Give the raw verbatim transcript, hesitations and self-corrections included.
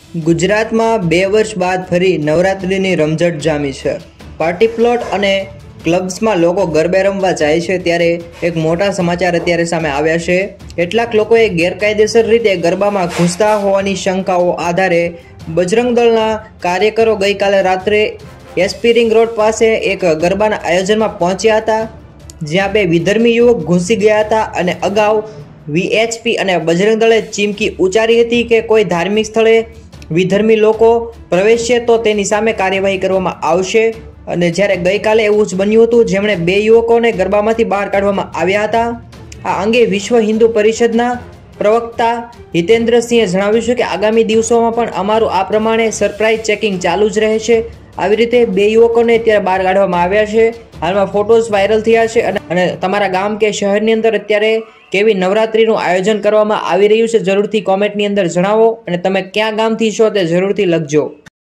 ગુજરાતમાં બે વર્ષ બાદ ફરી નવરાત્રિની રમઝટ જામી છે। પાર્ટી પ્લોટ અને ક્લબ્સમાં લોકો ગરબે રમવા જાય છે ત્યારે એક મોટા સમાચાર અત્યારે સામે આવ્યા છે। કેટલાક લોકોએ ગેરકાયદેસર રીતે ગરબામાં ઘૂસતા હોવાની શંકાઓ આધારે બજરંગ દળના કાર્યકરો ગઈકાલે રાત્રે એસપી રિંગ રોડ પાસે એક ગરબાના આયોજનમાં પહોંચ્યા હતા, જ્યાં બે વિધર્મી યુવક ઘૂસી ગયા હતા અને અગાઉ વીએચપી અને બજરંગ દળે ચીમકી ઉચ્ચારી હતી કે કોઈ ધાર્મિક સ્થળે વિધર્મી લોકો પ્રવેશશે તો તેની સામે કાર્યવાહી કરવામાં આવશે। અને જ્યારે ગઈકાલે એવું જ બન્યું હતું, જેમણે બે યુવકોને ગરબામાંથી બહાર કાઢવામાં આવ્યા હતા। આ અંગે વિશ્વ હિન્દુ પરિષદના પ્રવક્તા હિતેન્દ્રસિંહે જણાવ્યું છે કે આગામી દિવસોમાં પણ અમારું આ પ્રમાણે સરપ્રાઇઝ ચેકિંગ ચાલુ જ રહેશે। આવી રીતે બે યુવકોને અત્યારે બહાર કાઢવામાં આવ્યા છે। હાલમાં ફોટોઝ વાયરલ થયા છે અને અને તમારા ગામ કે શહેરની અંદર અત્યારે કેવી નવરાત્રીનું આયોજન કરવામાં આવી રહ્યું છે જરૂરથી કોમેન્ટની અંદર જણાવો અને તમે ક્યાં ગામથી છો તે જરૂરથી લખજો।